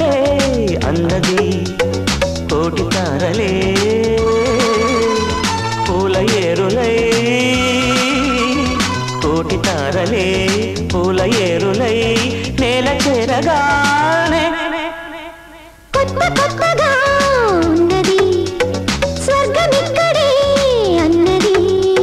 ఇక్కడే అన్నది కోటి తారలే పూల ఏరులై కోటి తారలే పూల ఏరులై నేల చేరగానే కొత్త కొత్తగా ఉన్నది స్వర్గమిక్కడే అన్నది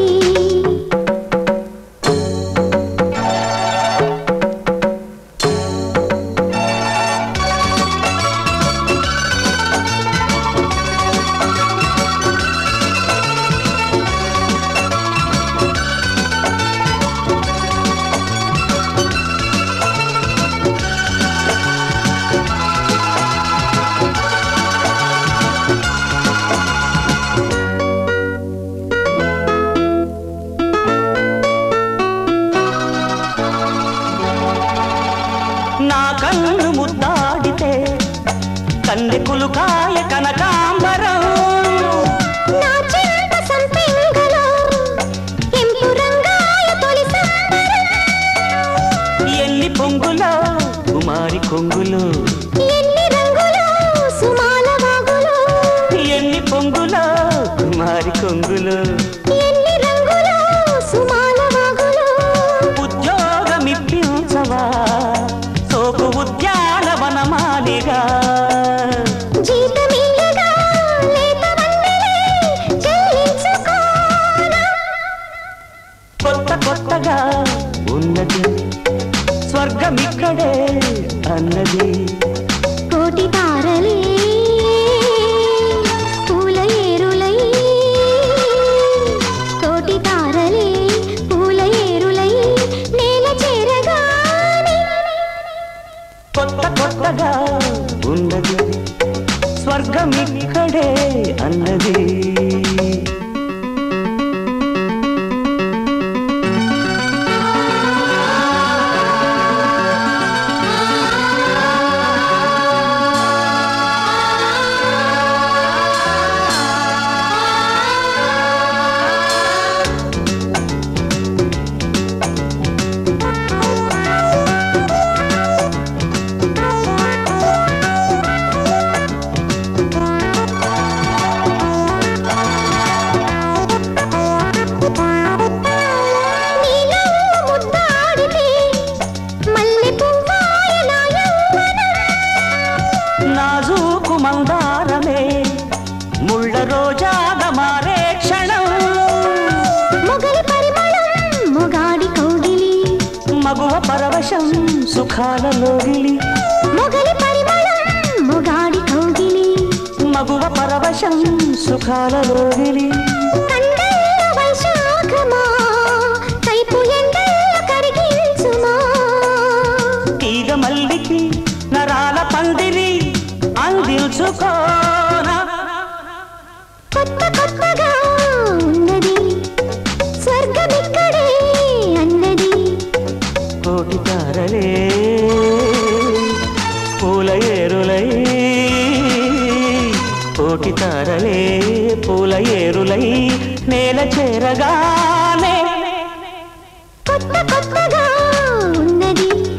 నా కన్ను ముద్దాడితే కన్నెకులు కాయ కనకాంబరం నా చెంప సంపెంగలో ఎంపు రంగాయ తొలి సంబరం ఎన్ని పొంగులో కుమారి కొంగులు ఎన్ని రంగులో సుమాల వాగులో ఎన్ని పొంగులో కుమారి కొంగులు ఎన్ని రంగులో సుమాల వాగులో ఉద్యోగమిప్పించవా సోపు ఉద్యానవనమాలిగా జీతమియ్యగా లేత వన్నెలే చెల్లించుకోనా కొత్త కొత్తగా ఉన్నది స్వర్గమిక్కడే అన్నది కోటి తారలే పూల ఏరులై కోటి తారలే పూల ఏరులై నేల చేరగానే కొత్త కొత్తగా ఉన్నది స్వర్గమిక్కడే అన్నది నీలో ముద్దాడితే మల్లె పువ్వాయ నా యవ్వనం నాజూకు మందారమే ముళ్ళ రోజాగా మారే క్షణం మొగలి పరిమళం మొగాడి కౌగిలి మగువ పరవశం సుఖాల లోగిలి మొగలి పరిమళం మొగాడి కౌగిలి మగువ పరవశం సుఖాల లోగిలి కండల్ల వైశాఖమా కైపు ఎండల్ల కరిగించుమా తీగ మల్లికి నరాల పందిరి అందించుకోనా కొత్త కొత్తగా ఉన్నది స్వర్గమిక్కడే అన్నది కోటి తారలే పూల ఏరులై కోటి తారలే పూల ఏరులై నేల చేరగానే కొత్త కొత్తగా ఉన్నది